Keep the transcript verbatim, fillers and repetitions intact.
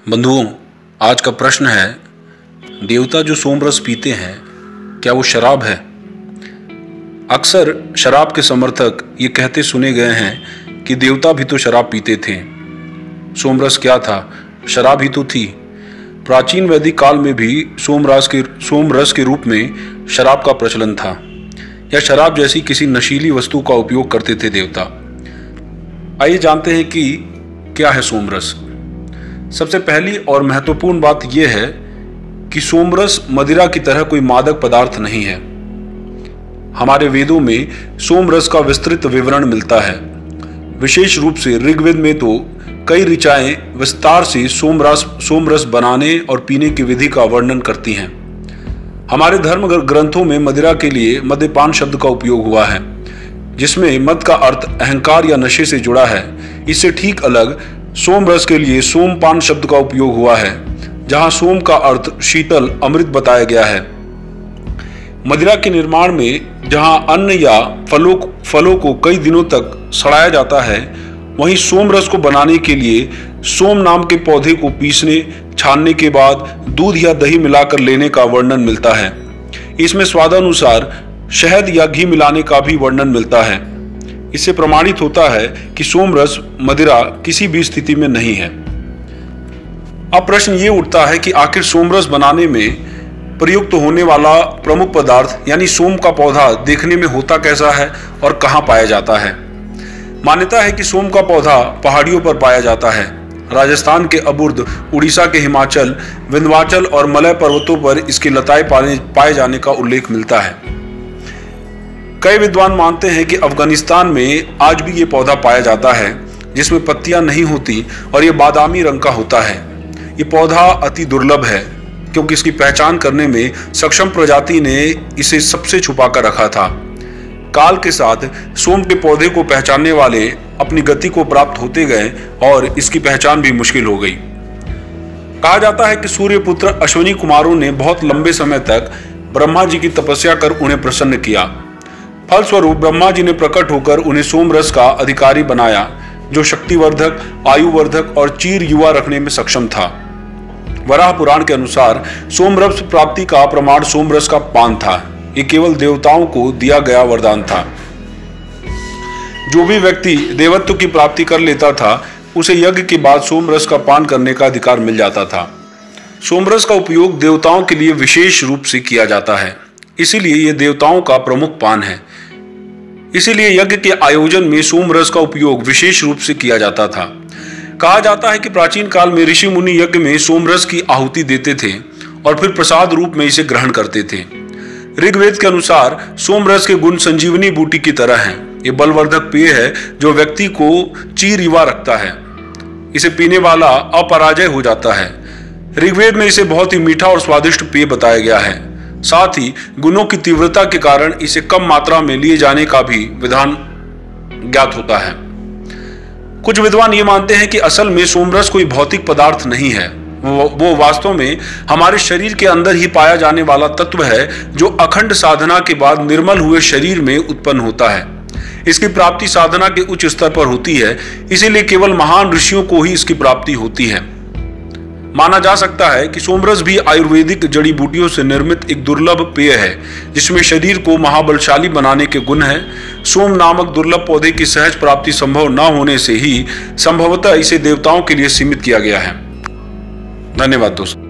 बंधुओं, आज का प्रश्न है, देवता जो सोमरस पीते हैं क्या वो शराब है? अक्सर शराब के समर्थक ये कहते सुने गए हैं कि देवता भी तो शराब पीते थे। सोमरस क्या था? शराब ही तो थी। प्राचीन वैदिक काल में भी सोमरस के सोमरस के रूप में शराब का प्रचलन था, या शराब जैसी किसी नशीली वस्तु का उपयोग करते थे देवता। आइए जानते हैं कि क्या है सोमरस। सबसे पहली और महत्वपूर्ण बात यह है कि सोमरस मदिरा की तरह कोई मादक पदार्थ नहीं है। हमारे वेदों में सोमरस का विस्तृत विवरण मिलता है। विशेष रूप से ऋग्वेद में तो कई ऋचाएं विस्तार से सोमरस सोमरस बनाने और पीने की विधि का वर्णन करती हैं। हमारे धर्म ग्रंथों में मदिरा के लिए मद्यपान शब्द का उपयोग हुआ है, जिसमें मद का अर्थ अहंकार या नशे से जुड़ा है। इससे ठीक अलग सोमरस के लिए सोमपान शब्द का उपयोग हुआ है, जहां सोम का अर्थ शीतल अमृत बताया गया है। मदिरा के निर्माण में जहां अन्न या फलों फलों को कई दिनों तक सड़ाया जाता है, वहीं सोमरस को बनाने के लिए सोम नाम के पौधे को पीसने छानने के बाद दूध या दही मिलाकर लेने का वर्णन मिलता है। इसमें स्वादानुसार शहद या घी मिलाने का भी वर्णन मिलता है। इससे प्रमाणित होता है कि सोमरस मदिरा किसी भी स्थिति में नहीं है। अब प्रश्न ये उठता है कि आखिर सोमरस बनाने में प्रयुक्त होने वाला प्रमुख पदार्थ यानी सोम का पौधा देखने में होता कैसा है और कहाँ पाया जाता है। मान्यता है कि सोम का पौधा पहाड़ियों पर पाया जाता है। राजस्थान के अबुर्द, उड़ीसा के हिमाचल, विंध्याचल और मलय पर्वतों पर इसकी लताएं पाए जाने का उल्लेख मिलता है। कई विद्वान मानते हैं कि अफगानिस्तान में आज भी ये पौधा पाया जाता है, जिसमें पत्तियां नहीं होती और ये बादामी रंग का होता है। ये पौधा अति दुर्लभ है, क्योंकि इसकी पहचान करने में सक्षम प्रजाति ने इसे सबसे छुपा कर रखा था। काल के साथ सोम के पौधे को पहचानने वाले अपनी गति को प्राप्त होते गए और इसकी पहचान भी मुश्किल हो गई। कहा जाता है कि सूर्यपुत्र अश्विनी कुमारों ने बहुत लंबे समय तक ब्रह्मा जी की तपस्या कर उन्हें प्रसन्न किया। फलस्वरूप ब्रह्मा जी ने प्रकट होकर उन्हें सोमरस का अधिकारी बनाया, जो शक्तिवर्धक, आयुवर्धक और चीर युवा रखने में सक्षम था। वराह पुराण के अनुसार सोमरस प्राप्ति का प्रमाण सोमरस का पान था। ये केवल देवताओं को दिया गया वरदान था। जो भी व्यक्ति देवत्व की प्राप्ति कर लेता था, उसे यज्ञ के बाद सोमरस का पान करने का अधिकार मिल जाता था। सोमरस का उपयोग देवताओं के लिए विशेष रूप से किया जाता है, इसीलिए यह देवताओं का प्रमुख पान है। इसीलिए यज्ञ के आयोजन में सोमरस का उपयोग विशेष रूप से किया जाता था। कहा जाता है कि प्राचीन काल में ऋषि मुनि यज्ञ में सोमरस की आहुति देते थे और फिर प्रसाद रूप में इसे ग्रहण करते थे। ऋग्वेद के अनुसार सोमरस के गुण संजीवनी बूटी की तरह हैं। ये बलवर्धक पेय है जो व्यक्ति को चीर युवा रखता है। इसे पीने वाला अपराजय हो जाता है। ऋग्वेद में इसे बहुत ही मीठा और स्वादिष्ट पेय बताया गया है। साथ ही गुणों की तीव्रता के कारण इसे कम मात्रा में लिए जाने का भी विधान ज्ञात होता है। कुछ विद्वान ये मानते हैं कि असल में सोमरस कोई भौतिक पदार्थ नहीं है, वो, वो वास्तव में हमारे शरीर के अंदर ही पाया जाने वाला तत्व है, जो अखंड साधना के बाद निर्मल हुए शरीर में उत्पन्न होता है। इसकी प्राप्ति साधना के उच्च स्तर पर होती है, इसीलिए केवल महान ऋषियों को ही इसकी प्राप्ति होती है। माना जा सकता है कि सोमरस भी आयुर्वेदिक जड़ी बूटियों से निर्मित एक दुर्लभ पेय है, जिसमें शरीर को महाबलशाली बनाने के गुण हैं। सोम नामक दुर्लभ पौधे की सहज प्राप्ति संभव न होने से ही संभवतः इसे देवताओं के लिए सीमित किया गया है। धन्यवाद दोस्तों।